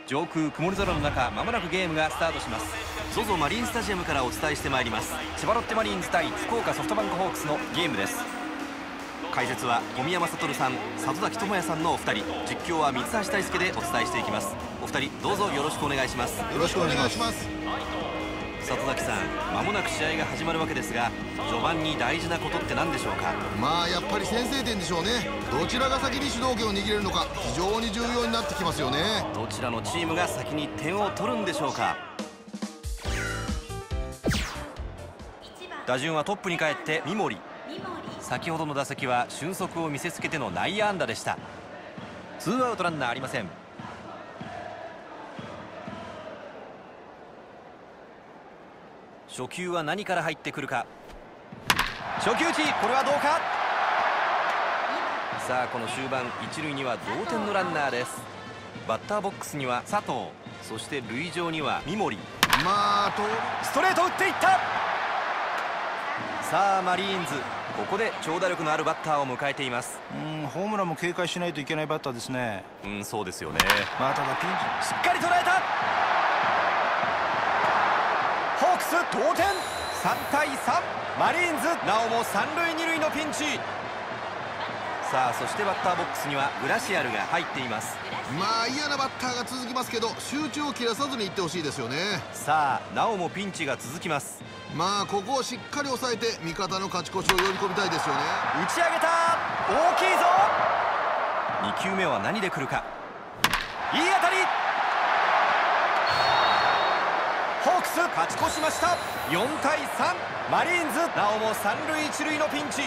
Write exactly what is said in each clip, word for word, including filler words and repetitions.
上空曇り空の中、まもなくゲームがスタートします。 ゾゾ マリンスタジアムからお伝えしてまいります。千葉ロッテマリーンズ対福岡ソフトバンクホークスのゲームです。解説は小宮山悟さん、里崎智也さんのお二人、実況は三橋大輔でお伝えしていきます。お二人どうぞよろしくお願いします。 よろしくお願いします。 里崎さん、まもなく試合が始まるわけですが、序盤に大事なことって何でしょうか？ まあやっぱり先制点でしょうね。どちらが先に主導権を握れるのか非常に重要になってきますよね。 どちらのチームが先に点を取るんでしょうか？打順はトップに帰って三森。先ほどの打席は俊足を見せつけての内野安打でした。ツーアウトランナーありません。初球は何から入ってくるか。初球打ち、これはどうか。さあこの終盤、一塁には同点のランナーです。バッターボックスには佐藤、そして塁上には三森。 まあとストレート打っていった。さあマリーンズ、ここで長打力のあるバッターを迎えています。 うん、ホームランも警戒しないといけないバッターですね。 うん、そうですよね。 まあただピンチしっかり捉えた。ホークス同点、さんたいさん。マリーンズなおも三塁二塁のピンチ。さあそしてバッターボックスにはグラシアルが入っています。 まあ嫌なバッターが続きますけど、集中を切らさずにいってほしいですよね。 さあなおもピンチが続きます。 まあここをしっかり抑えて味方の勝ち越しを呼び込みたいですよね。 打ち上げた、大きいぞ。に球目は何で来るか。いい当たり。ホークス勝ち越しました。よんたいさん。マリーンズなおも三塁一塁のピンチ。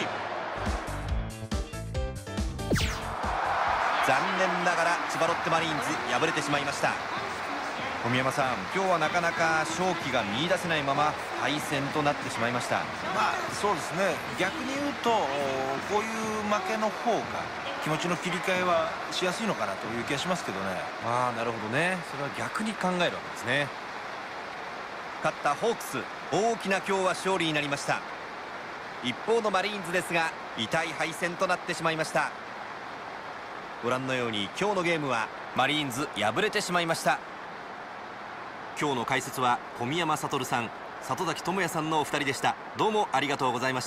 残念ながら千葉ロッテマリーンズ敗れてしまいました。小宮山さん、今日はなかなか勝機が見出せないまま敗戦となってしまいました。 まあそうですね、逆に言うとこういう負けの方が気持ちの切り替えはしやすいのかなという気がしますけどね。 ああ、なるほどね。それは逆に考えるわけですね。勝ったホークス、大きな今日は勝利になりました。一方のマリーンズですが、痛い敗戦となってしまいました。ご覧のように今日のゲームはマリーンズ敗れてしまいました。今日の解説は小宮山悟さん、里崎智也さんのお二人でした。どうもありがとうございました。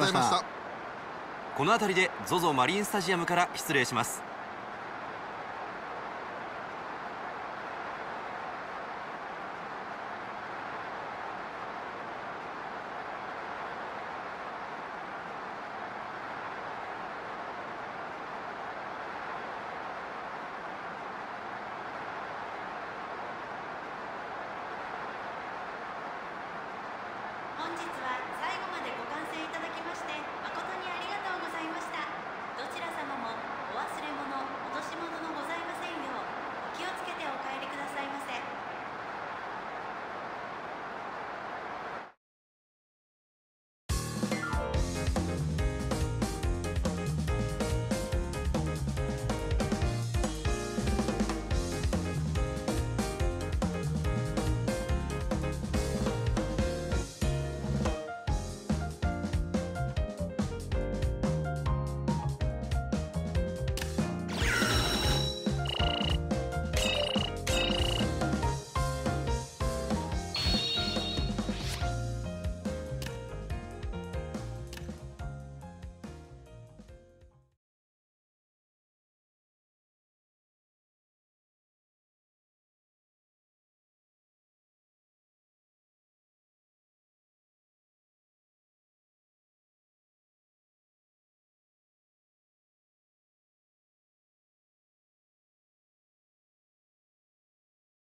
ありがとうございました。 この辺りで ゾゾ マリンスタジアムから失礼します。